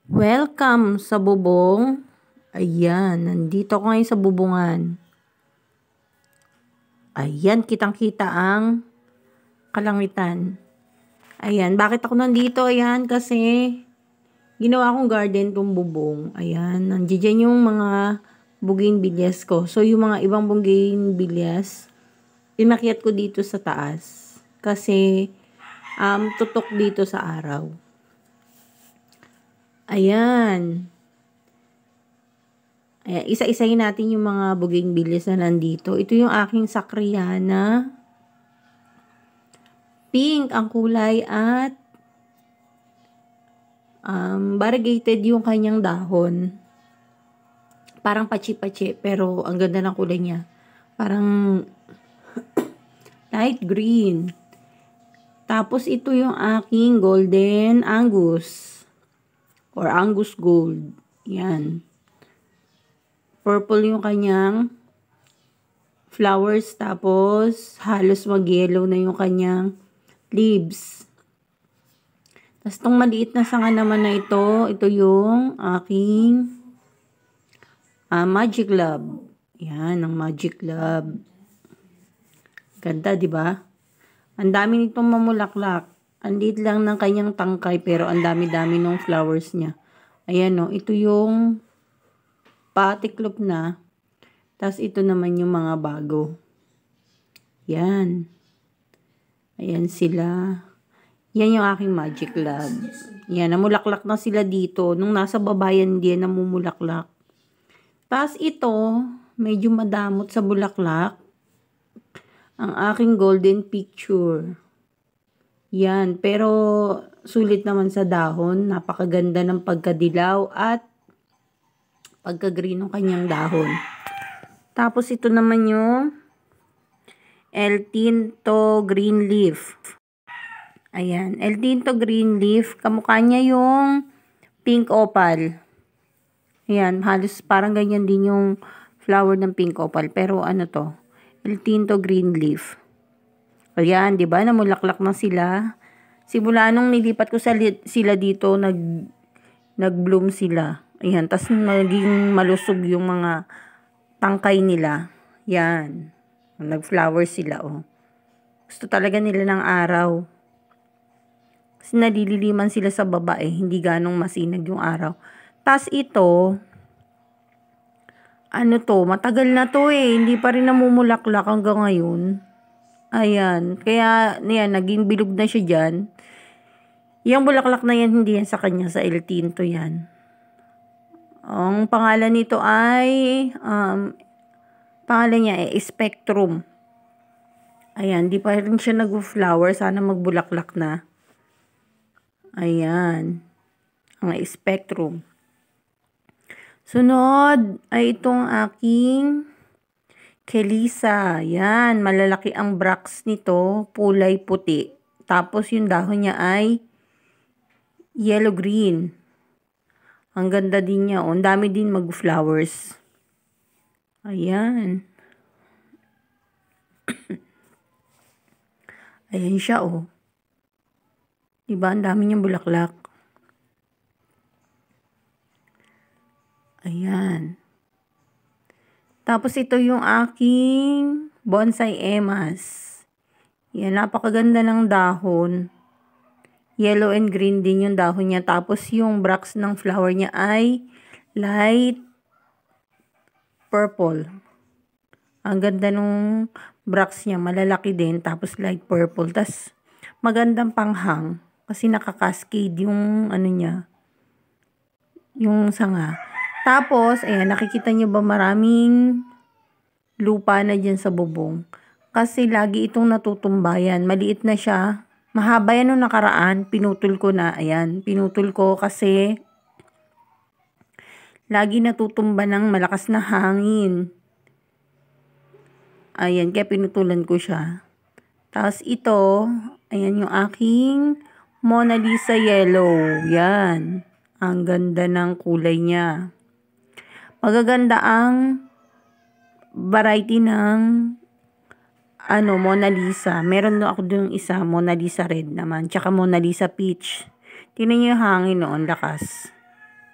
Welcome sa bubong. Ayan, nandito ako ngayon sa bubungan. Ayan, kitang-kita ang kalangitan. Ayan, bakit ako nandito? Ayan, kasi ginawa kong garden tong bubong. Ayan, nandiyan yung mga bougainvilleas ko. So, yung mga ibang bougainvilleas, inakyat ko dito sa taas. Kasi, tutok dito sa araw. Ayan. Ayan, isa-isahin natin yung mga bougainvilleas na nandito. Ito yung aking sakriana. Pink ang kulay at variegated yung kanyang dahon. Parang pachi-pachi pero ang ganda ng kulay niya. Parang light green. Tapos ito yung aking golden Angus or Angus Gold. Yan. Purple yung kanyang flowers, tapos halos mag-yellow na yung kanyang leaves. Tapos itong maliit na sanga naman na ito yung aking Magic Love. Yan, ang Magic Love. Ganda, di ba? Ang dami nitong mamulaklak. Ang liit lang ng kanyang tangkay pero ang dami-dami ng flowers niya. Ayan o, ito yung patiklop na. Tapos ito naman yung mga bago. Yan. Ayan sila. Yan yung aking Magic Love. Yan, namulaklak na sila dito. Nung nasa babayan hindi yan namumulaklak. Tapos ito, medyo madamot sa bulaklak. Ang aking Golden Picture. Yan, pero sulit naman sa dahon. Napakaganda ng pagkadilaw at pagka-green ng kanyang dahon. Tapos ito naman yung El Tinto Green Leaf. Ayan, El Tinto Green Leaf. Kamukha niya yung pink opal. Ayan, halos parang ganyan din yung flower ng pink opal. Pero ano to? El Tinto Green Leaf. Ayan, di ba? Namulaklak na sila. Simula nung nilipat ko sila dito, nag-bloom sila. Ayan, tas naging malusog yung mga tangkay nila. Yan. Nag-flower sila, oh. Gusto talaga nila ng araw. Kasi nalililiman sila sa baba, eh. Hindi ganong masinag yung araw. Tas ito, ano to, matagal na to, eh. Hindi pa rin namumulaklak hanggang ngayon. Ayan. Kaya, yan, naging bilog na siya dyan. Yung bulaklak na yan, hindi yan sa kanya, sa El Tinto yan. Ang pangalan nito ay, pangalan niya ay Spectrum. Ayan, di pa rin siya nag-flower. Sana magbulaklak na. Ayan. Ang Spectrum. Sunod ay itong aking Kelisa. Ayan, malalaki ang bracts nito. Kulay puti. Tapos yung dahon niya ay yellow-green. Ang ganda din niya. Ang dami din mag-flowers. Ayan. Ayan siya, oh. Diba? Ang dami niyang bulaklak. Ayan. Tapos ito yung aking bonsai emas. Yan, napakaganda ng dahon. Yellow and green din yung dahon niya. Tapos yung bracts ng flower niya ay light purple. Ang ganda nung bracts niya. Malalaki din. Tapos light purple. Tapos magandang panghang. Kasi nakakascade yung ano niya. Yung sanga. Tapos, ayan, nakikita niyo ba maraming lupa na dyan sa bubong. Kasi lagi itong natutumbayan. Maliit na siya. Mahaba yan nung nakaraan. Pinutol ko na. Ayan, pinutol ko kasi lagi natutumba ng malakas na hangin. Ayan, kaya pinutulan ko siya. Tapos ito, ayan yung aking Mona Lisa Yellow. Yan. Ang ganda ng kulay niya. Magaganda ang variety ng Mona Lisa. Meron na ako dun isa, Mona Lisa Red naman. Tsaka Mona Lisa Peach. Tingnan niyo yung hangin noon, lakas.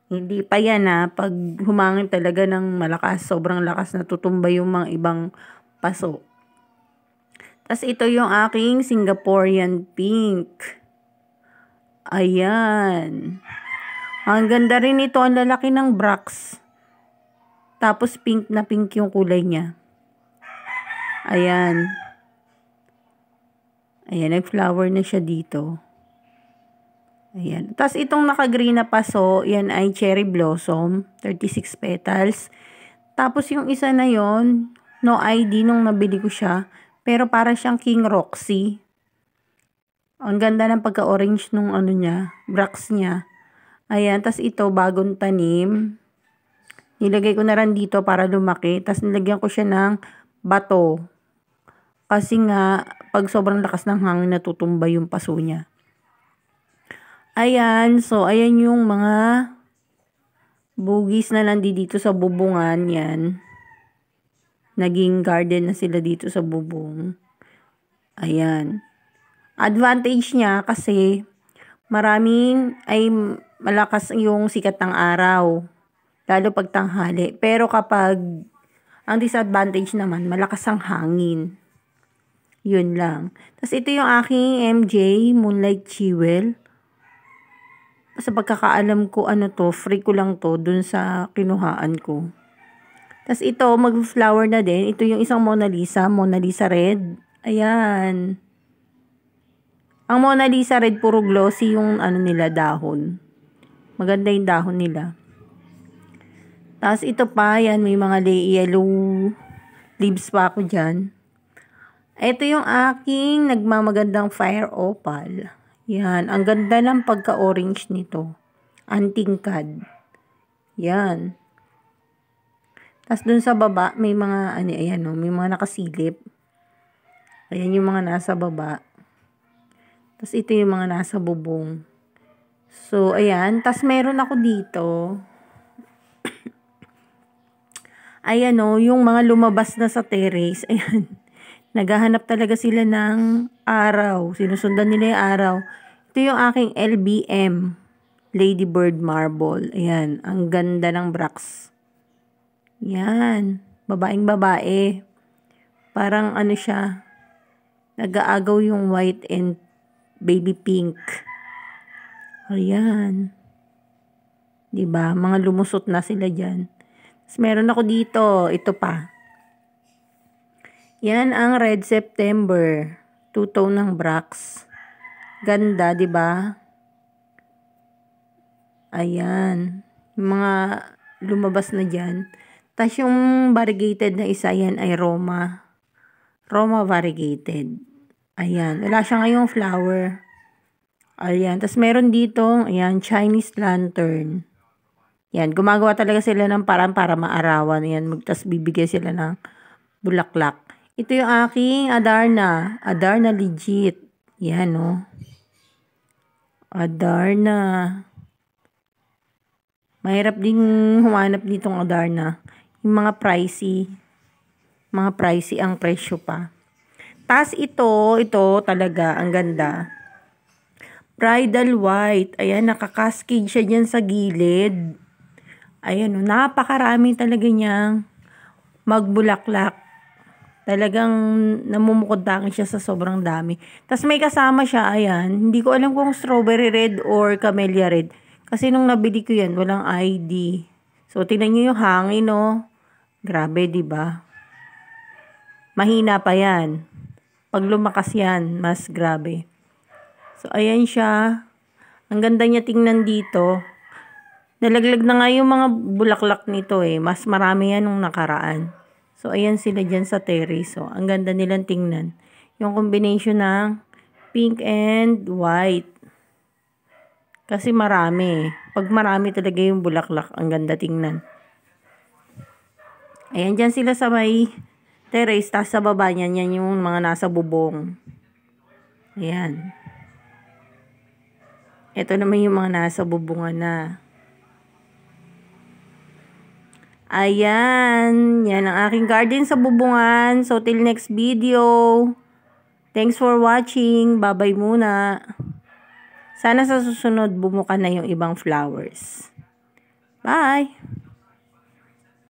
Hindi pa yan pag humangin talaga ng malakas, sobrang lakas na tutumba yung mga ibang paso. Tas ito yung aking Singaporean pink. Ayan. Ang ganda rin ito, ang lalaki ng Brax. Tapos pink na pink yung kulay niya. Ayan. Ayan, nag-flower na siya dito. Ayan. Tapos itong naka-green na paso, yan ay cherry blossom, 36 petals. Tapos yung isa na yon, no ID nung nabili ko siya, pero para siyang King Roxy. Ang ganda ng pagka-orange nung ano niya, Brax niya. Ayan, tapos ito bagong tanim. Nilagay ko na rin dito para lumaki. Tapos nilagyan ko siya ng bato. Kasi nga, pag sobrang lakas ng hangin, natutumba yung paso niya. Ayan, so ayan yung mga bugis na nandito sa bubungan. Yan. Naging garden na sila dito sa bubong. Ayan. Advantage niya kasi maraming ay malakas yung sikat ng araw. Lalo pag tanghali. Pero kapag ang disadvantage naman, malakas ang hangin. Yun lang. Tapos ito yung aking MJ Moonlight Jewel. Sa pagkakaalam ko, ano to, free ko lang to dun sa kinuhaan ko. Tapos ito, mag-flower na din. Ito yung isang Mona Lisa Red. Ayan. Ang Mona Lisa Red, puro glossy yung ano nila, dahon. Maganda yung dahon nila. Tapos ito pa, yan, may mga yellow leaves pa ako dyan. Ito yung aking nagmamagandang fire opal. Yan, ang ganda ng pagka-orange nito. Antingkad. Yan. Tapos dun sa baba, may mga, ayan o, may mga nakasilip. Ayan yung mga nasa baba. Tapos ito yung mga nasa bubong. So, ayan. Tapos meron ako dito. Ayan o, yung mga lumabas na sa terrace. Ayan. Naghahanap talaga sila ng araw. Sinusundan nila yung araw. Ito yung aking LBM. Ladybird Marble. Ayan. Ang ganda ng Brax. Yan. Babaeng babae. Parang ano siya. Nag-aagaw yung white and baby pink. Ayan. Diba? Mga lumusot na sila dyan. Tapos meron ako dito. Ito pa. Yan ang Red September. Two-tone ng Brax. Ganda, di ba? Ayan. Yung mga lumabas na dyan. Tapos yung variegated na isa yan ay Roma. Roma variegated. Ayan. Wala siya ngayong flower. Ayan. Tapos meron dito, ayan, Chinese lantern. Yan. Gumagawa talaga sila ng parang para maarawan. Yan. Tapos bibigay sila ng bulaklak. Ito yung aking Adarna. Adarna legit. Yan, no. Adarna. Mahirap ding humanap nitong Adarna. Yung mga pricey. Mga pricey ang presyo pa. Tapos ito talaga, ang ganda. Bridal white. Ayan, nakakascade siya dyan sa gilid. Ayan, no. Napakarami talaga niyang magbulaklak. Talagang namumukod-tangin siya sa sobrang dami. Tapos may kasama siya, ayan. Hindi ko alam kung strawberry red or camellia red. Kasi nung nabili ko yan, walang ID. So, tingnan nyo yung hangin, no? Grabe, diba? Mahina pa yan. Pag lumakas yan, mas grabe. So, ayan siya. Ang ganda niya tingnan dito. Nalaglag na nga yung mga bulaklak nito eh. Mas marami yan nung nakaraan. So, ayan sila dyan sa terrace. So, ang ganda nilang tingnan. Yung combination ng pink and white. Kasi marami. Pag marami talaga yung bulaklak, ang ganda tingnan. Ayan dyan sila sa may terrace. Tapos sa baba niyan, yan yung mga nasa bubong. Ayan. Ito naman yung mga nasa bubungan na. Ayan. Yan ang aking garden sa bubungan. So, till next video. Thanks for watching. Bye-bye muna. Sana sa susunod, bumuka na yung ibang flowers. Bye!